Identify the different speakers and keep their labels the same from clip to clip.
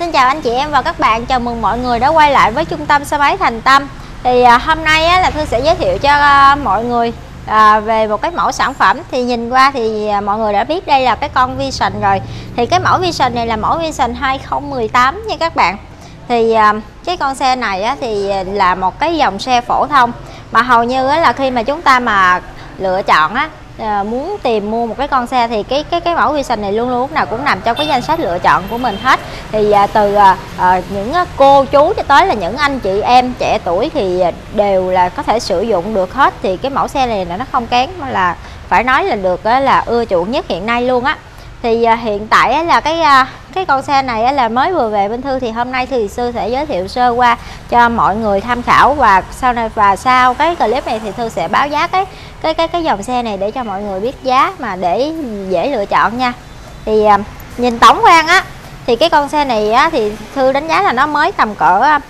Speaker 1: Xin chào anh chị em và các bạn, chào mừng mọi người đã quay lại với trung tâm xe máy Thành Tâm. Thì hôm nay là Thư sẽ giới thiệu cho mọi người về một cái mẫu sản phẩm. Thì nhìn qua thì mọi người đã biết đây là cái con Vision rồi. Thì cái mẫu Vision này là mẫu Vision 2018 nha các bạn. Thì cái con xe này thì là một cái dòng xe phổ thông, mà hầu như là khi mà chúng ta mà lựa chọn muốn tìm mua một cái con xe thì cái mẫu Vision này luôn luôn lúc nào cũng nằm trong cái danh sách lựa chọn của mình hết. Thì từ những cô chú cho tới là những anh chị em trẻ tuổi thì đều là có thể sử dụng được hết. Thì cái mẫu xe này là nó không kém, là phải nói là được là ưa chuộng nhất hiện nay luôn á. Thì hiện tại là cái con xe này là mới vừa về bên Thư. Thì hôm nay Thư sẽ giới thiệu sơ qua cho mọi người tham khảo, và sau cái clip này thì Thư sẽ báo giá cái dòng xe này để cho mọi người biết giá mà để dễ lựa chọn nha. Thì nhìn tổng quan thì cái con xe này thì Thư đánh giá là nó mới tầm cỡ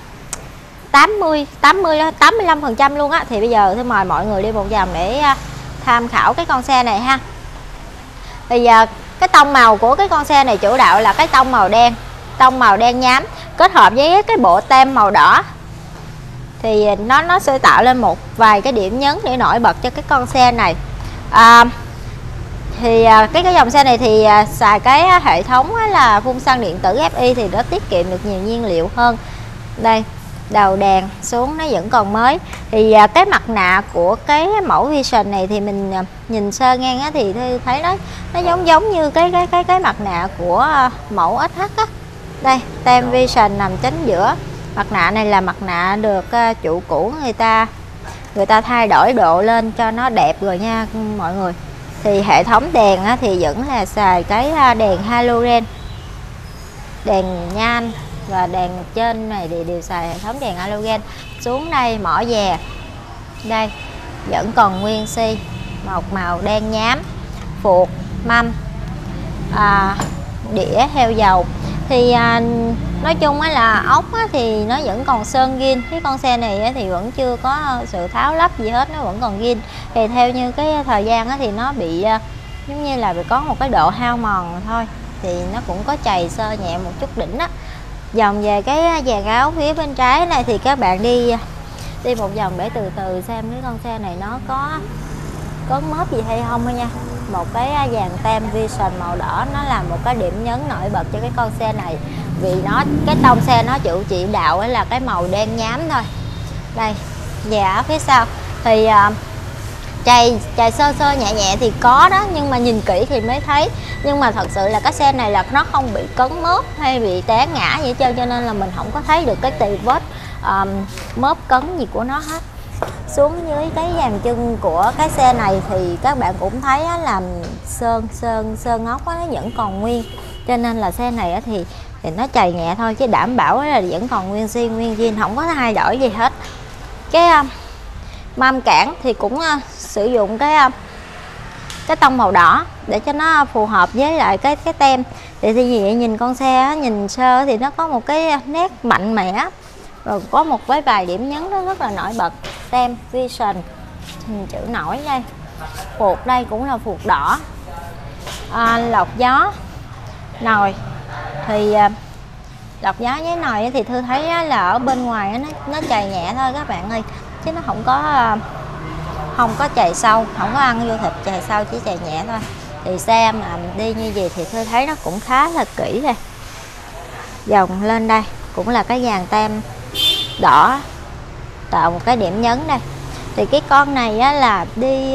Speaker 1: 85% luôn á. Thì bây giờ Thư mời mọi người đi một vòng để tham khảo cái con xe này ha. Bây giờ cái tông màu của cái con xe này chủ đạo là cái tông màu đen nhám kết hợp với cái bộ tem màu đỏ. Thì nó sẽ tạo lên một vài cái điểm nhấn để nổi bật cho cái con xe này. Thì cái dòng xe này thì xài cái hệ thống là phun xăng điện tử FI, thì nó tiết kiệm được nhiều nhiên liệu hơn. Đây, đầu đèn xuống nó vẫn còn mới. Thì cái mặt nạ của cái mẫu Vision này thì mình nhìn sơ ngang thì thấy nó giống như cái mặt nạ của mẫu SH á. Đây, tem Vision nằm chính giữa. Mặt nạ này là mặt nạ được chủ cũ người ta thay đổi độ lên cho nó đẹp rồi nha mọi người. Thì hệ thống đèn thì vẫn là xài cái đèn halogen, đèn nhan và đèn trên này thì đều xài hệ thống đèn halogen. Xuống đây mỏ dè, đây vẫn còn nguyên xi, một màu đen nhám, phuộc mâm, đĩa heo dầu. Thì nói chung là ốc thì nó vẫn còn sơn zin. Cái con xe này thì vẫn chưa có sự tháo lắp gì hết, nó vẫn còn zin. Thì theo như cái thời gian thì nó bị giống như là có một cái độ hao mòn thôi. Thì nó cũng có chày sơ nhẹ một chút đỉnh á. Vòng về cái dàn áo phía bên trái này thì các bạn đi một vòng để từ từ xem cái con xe này nó có móp gì hay không nha. Một cái dàn tem Vision màu đỏ nó là một cái điểm nhấn nổi bật cho cái con xe này, vì cái tông xe nó chỉ đạo là cái màu đen nhám thôi. Đây, về ở phía sau thì chày sơ nhẹ nhẹ thì có đó, nhưng mà nhìn kỹ thì mới thấy. Nhưng mà thật sự là cái xe này là nó không bị cấn mớp hay bị té ngã gì hết trơn, cho nên là mình không có thấy được cái vết mớp cấn gì của nó hết. Xuống dưới cái dàn chân của cái xe này thì các bạn cũng thấy là sơn ốc nó vẫn còn nguyên, cho nên là xe này thì nó chày nhẹ thôi, chứ đảm bảo là vẫn còn nguyên zin nguyên zin, không có thay đổi gì hết. Cái mâm cản thì cũng sử dụng cái tông màu đỏ để cho nó phù hợp với lại cái tem. Thì vậy nhìn con xe nhìn sơ thì nó có một cái nét mạnh mẽ, rồi có một vài điểm nhấn nó rất là nổi bật. Tem Vision, chữ nổi đây, phuộc đây cũng là phuộc đỏ, lọc gió nồi. Thì lọc gió với nồi thì Thư thấy là ở bên ngoài nó chày nhẹ thôi các bạn ơi, chứ nó không có chày sâu, không có ăn vô thịt chày sâu, chỉ chày nhẹ thôi. Thì xe mà đi như gì thì Thư thấy nó cũng khá là kỹ đây. Vòng lên đây cũng là cái dàn tem đỏ tạo một cái điểm nhấn đây. Thì cái con này là đi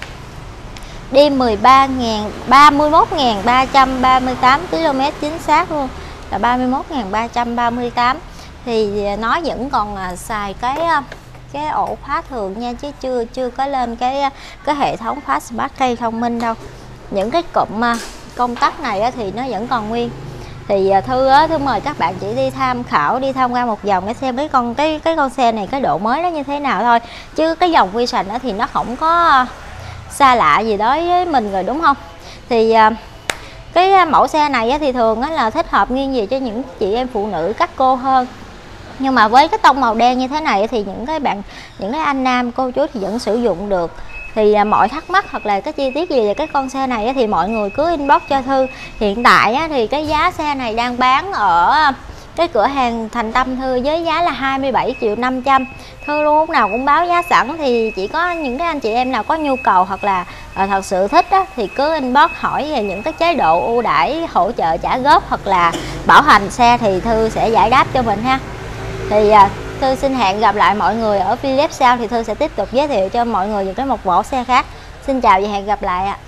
Speaker 1: 31.338 km chính xác luôn, là 31.338. Thì nó vẫn còn xài cái ổ khóa thường nha, chứ chưa có lên cái hệ thống khóa Smart Key thông minh đâu. Những cái cụm công tắc này thì nó vẫn còn nguyên. Thì Thư mời các bạn chỉ đi tham khảo, đi tham quan một vòng để xem cái con xe này cái độ mới nó như thế nào thôi. Chứ cái dòng Vision thì nó không có xa lạ gì đối với mình rồi, đúng không? Thì cái mẫu xe này thì thường là thích hợp nghiêng về cho những chị em phụ nữ các cô hơn. Nhưng mà với cái tông màu đen như thế này thì những cái anh nam cô chú thì vẫn sử dụng được. Thì mọi thắc mắc hoặc là cái chi tiết gì về cái con xe này thì mọi người cứ inbox cho Thư. Hiện tại thì cái giá xe này đang bán ở cái cửa hàng Thành Tâm Thư với giá là 27.500.000. Thư luôn lúc nào cũng báo giá sẵn, thì chỉ có những cái anh chị em nào có nhu cầu hoặc là thật sự thích á, thì cứ inbox hỏi về những cái chế độ ưu đãi hỗ trợ trả góp hoặc là bảo hành xe thì Thư sẽ giải đáp cho mình ha. Thì Thư xin hẹn gặp lại mọi người ở video sau, thì Thư sẽ tiếp tục giới thiệu cho mọi người những cái một mẫu xe khác. Xin chào và hẹn gặp lại ạ.